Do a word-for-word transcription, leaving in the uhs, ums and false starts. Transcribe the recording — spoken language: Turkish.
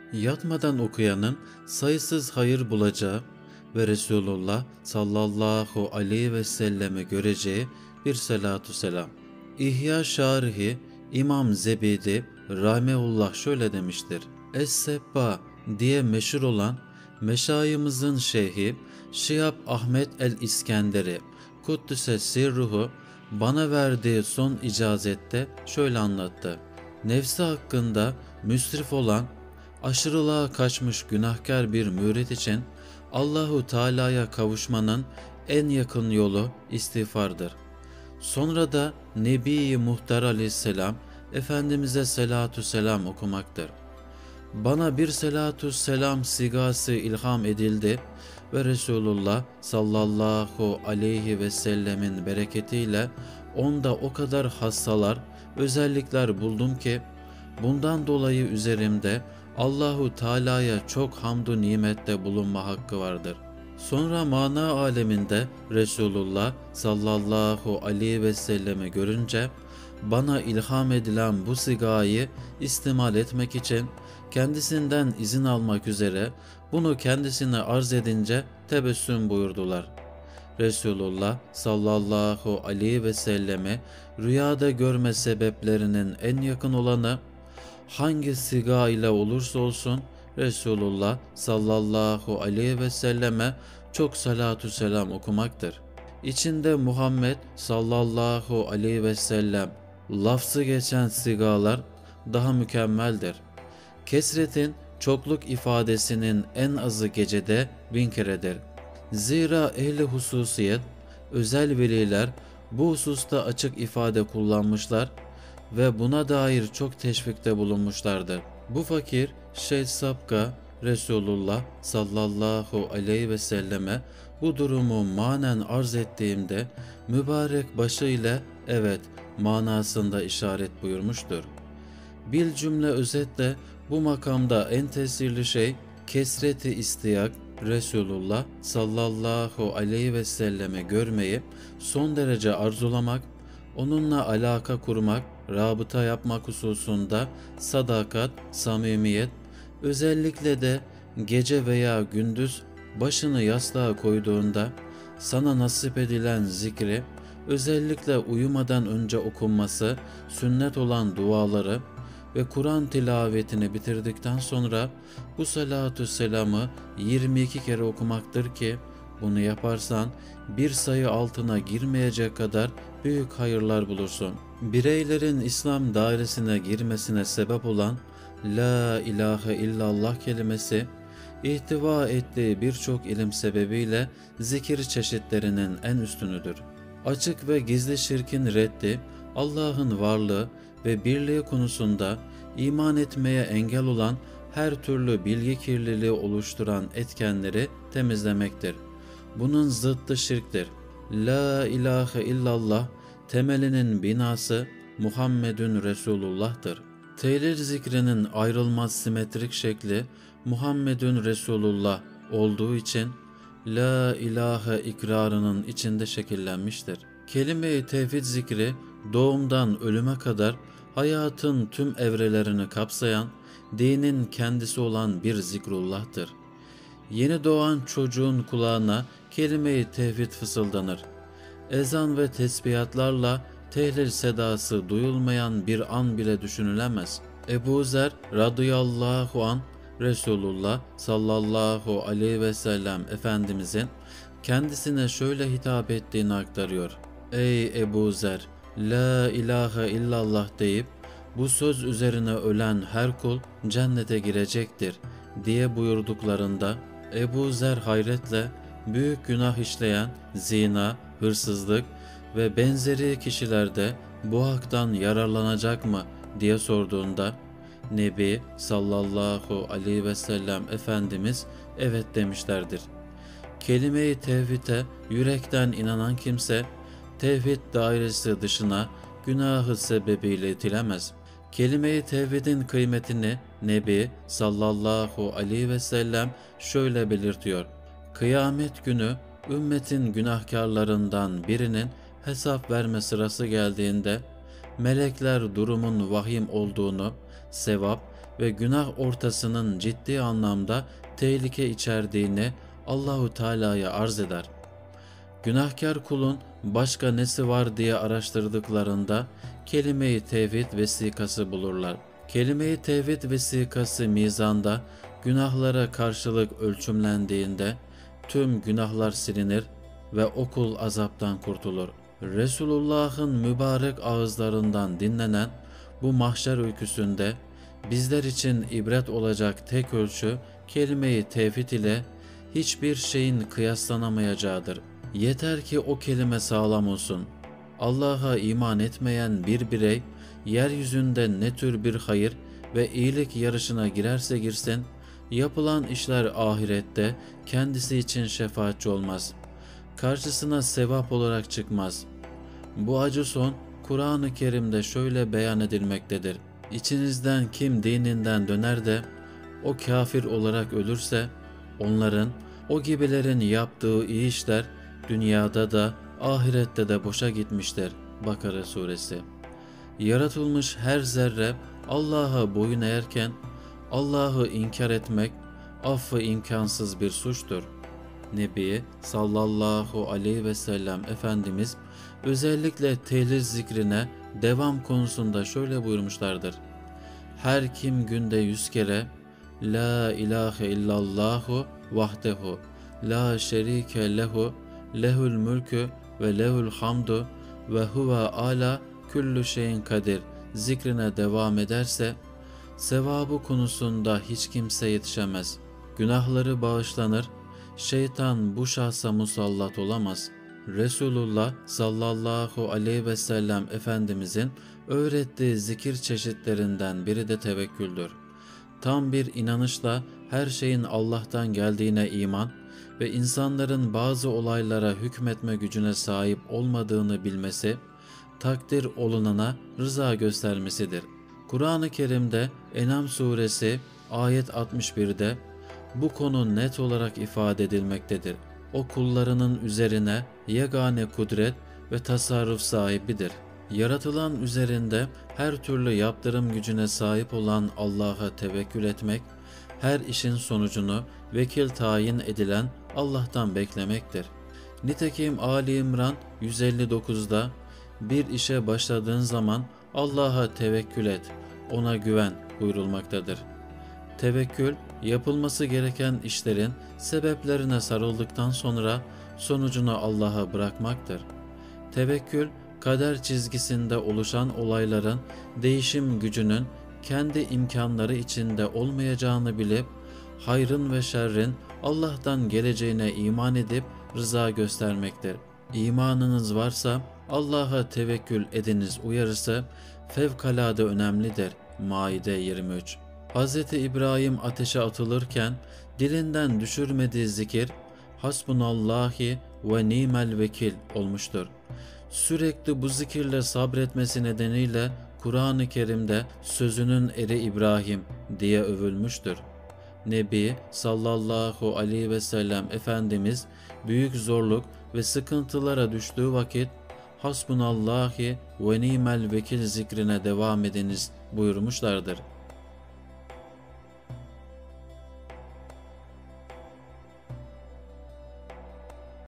Yatmadan okuyanın sayısız hayır bulacağı ve Resulullah sallallahu aleyhi ve selleme göreceği bir salatu selam. İhya Şarihi İmam Zebidi Rahmeullah şöyle demiştir. Es-Sebba diye meşhur olan meşayimizin şeyhi Şihab Ahmet el-İskenderi Kuddüse Sirruhu bana verdiği son icazette şöyle anlattı. Nefsi hakkında müsrif olan, aşırılığa kaçmış günahkar bir mürit için Allahu Teala'ya kavuşmanın en yakın yolu istiğfardır. Sonra da Nebi-i Muhtar Aleyhisselam Efendimiz'e selatü selam okumaktır. Bana bir selatü selam sigası ilham edildi ve Resulullah sallallahu aleyhi ve sellemin bereketiyle onda o kadar hassalar, özellikler buldum ki bundan dolayı üzerimde Allahu Teala'ya çok hamdü nimette bulunma hakkı vardır. Sonra mana aleminde Resulullah sallallahu aleyhi ve selleme görünce bana ilham edilen bu sigayı istimal etmek için kendisinden izin almak üzere bunu kendisine arz edince tebessüm buyurdular. Resulullah sallallahu aleyhi ve selleme rüyada görme sebeplerinin en yakın olanı hangi siga ile olursa olsun Resulullah sallallahu aleyhi ve selleme çok salatü selam okumaktır. İçinde Muhammed sallallahu aleyhi ve sellem lafzı geçen sigalar daha mükemmeldir. Kesretin çokluk ifadesinin en azı gecede bin keredir. Zira ehli hususiyet, özel veliler bu hususta açık ifade kullanmışlar ve buna dair çok teşvikte bulunmuşlardır. Bu fakir Şeyh Sabka Resulullah sallallahu aleyhi ve selleme bu durumu manen arz ettiğimde mübarek başı ile evet manasında işaret buyurmuştur. Bil cümle özetle bu makamda en tesirli şey kesreti istiyak Resulullah sallallahu aleyhi ve selleme görmeyi son derece arzulamak, onunla alaka kurmak, rabıta yapmak hususunda sadakat, samimiyet, özellikle de gece veya gündüz başını yastığa koyduğunda sana nasip edilen zikri, özellikle uyumadan önce okunması, sünnet olan duaları ve Kur'an tilavetini bitirdikten sonra bu salatü selamı yirmi iki kere okumaktır ki bunu yaparsan bir sayı altına girmeyecek kadar büyük hayırlar bulursun. Bireylerin İslam dairesine girmesine sebep olan La ilahe illallah kelimesi ihtiva ettiği birçok ilim sebebiyle zikir çeşitlerinin en üstünüdür. Açık ve gizli şirkin reddi, Allah'ın varlığı ve birliği konusunda iman etmeye engel olan her türlü bilgi kirliliği oluşturan etkenleri temizlemektir. Bunun zıttı şirktir. La ilahe illallah temelinin binası Muhammedun Resulullah'tır. Tehlil zikrinin ayrılmaz simetrik şekli Muhammedun Resulullah olduğu için La ilahe ikrarının içinde şekillenmiştir. Kelime-i tevhid zikri doğumdan ölüme kadar hayatın tüm evrelerini kapsayan, dinin kendisi olan bir zikrullah'tır. Yeni doğan çocuğun kulağına kelime-i tevhid fısıldanır. Ezan ve tesbihatlarla tehlil sedası duyulmayan bir an bile düşünülemez. Ebu Zer radıyallahu an Resulullah sallallahu aleyhi ve sellem Efendimizin kendisine şöyle hitap ettiğini aktarıyor. Ey Ebu Zer! La ilahe illallah deyip bu söz üzerine ölen her kul cennete girecektir diye buyurduklarında Ebu Zer hayretle büyük günah işleyen zina, hırsızlık ve benzeri kişilerde bu haktan yararlanacak mı diye sorduğunda Nebi sallallahu aleyhi ve sellem Efendimiz evet demişlerdir. Kelime-i tevhide yürekten inanan kimse tevhid dairesi dışına günahı sebebiyle itilemez. Kelime-i tevhidin kıymetini Nebi sallallahu aleyhi ve sellem şöyle belirtiyor. Kıyamet günü ümmetin günahkarlarından birinin hesap verme sırası geldiğinde melekler durumun vahim olduğunu, sevap ve günah ortasının ciddi anlamda tehlike içerdiğini Allahu Teala'ya arz eder. Günahkar kulun başka nesi var diye araştırdıklarında kelime-i tevhid vesikası bulurlar. Kelime-i tevhid vesikası mizanda günahlara karşılık ölçümlendiğinde tüm günahlar silinir ve o kul azaptan kurtulur. Resulullah'ın mübarek ağızlarından dinlenen bu mahşer öyküsünde bizler için ibret olacak tek ölçü kelime-i tevhid ile hiçbir şeyin kıyaslanamayacağıdır. Yeter ki o kelime sağlam olsun. Allah'a iman etmeyen bir birey yeryüzünde ne tür bir hayır ve iyilik yarışına girerse girsin, yapılan işler ahirette kendisi için şefaatçi olmaz. Karşısına sevap olarak çıkmaz. Bu acı son Kur'an-ı Kerim'de şöyle beyan edilmektedir. İçinizden kim dininden döner de o kafir olarak ölürse, onların, o gibilerin yaptığı iyi işler dünyada da ahirette de boşa gitmiştir. Bakara suresi. Yaratılmış her zerre Allah'a boyun eğerken Allah'ı inkar etmek affı imkansız bir suçtur. Nebi sallallahu aleyhi ve sellem Efendimiz özellikle tehlil zikrine devam konusunda şöyle buyurmuşlardır. Her kim günde yüz kere La ilahe illallahu vahdehu la şerike lehu lehul mülkü ve lehul hamdu ve huve ala küllü şeyin kadir zikrine devam ederse sevabı konusunda hiç kimse yetişemez. Günahları bağışlanır, şeytan bu şahsa musallat olamaz. Resulullah sallallahu aleyhi ve sellem Efendimizin öğrettiği zikir çeşitlerinden biri de tevekküldür. Tam bir inanışla her şeyin Allah'tan geldiğine iman ve insanların bazı olaylara hükmetme gücüne sahip olmadığını bilmesi, takdir olunana rıza göstermesidir. Kur'an-ı Kerim'de En'am suresi ayet altmış bir'de bu konu net olarak ifade edilmektedir. O kullarının üzerine yegane kudret ve tasarruf sahibidir. Yaratılan üzerinde her türlü yaptırım gücüne sahip olan Allah'a tevekkül etmek, her işin sonucunu vekil tayin edilen Allah'tan beklemektir. Nitekim Ali İmran yüz elli dokuz'da bir işe başladığın zaman Allah'a tevekkül et, ona güven buyurulmaktadır. Tevekkül, yapılması gereken işlerin sebeplerine sarıldıktan sonra sonucunu Allah'a bırakmaktır. Tevekkül, kader çizgisinde oluşan olayların değişim gücünün kendi imkanları içinde olmayacağını bilip, hayrın ve şerrin Allah'tan geleceğine iman edip rıza göstermektir. İmanınız varsa Allah'a tevekkül ediniz uyarısı fevkalade önemlidir. Maide yirmi üç. Hz. İbrahim ateşe atılırken dilinden düşürmediği zikir Hasbunallahi ve nimel vekil olmuştur. Sürekli bu zikirle sabretmesi nedeniyle Kur'an-ı Kerim'de sözünün eri İbrahim diye övülmüştür. Nebi sallallahu aleyhi ve sellem Efendimiz büyük zorluk ve sıkıntılara düştüğü vakit Hasbunallahi ve nimel vekil zikrine devam ediniz buyurmuşlardır.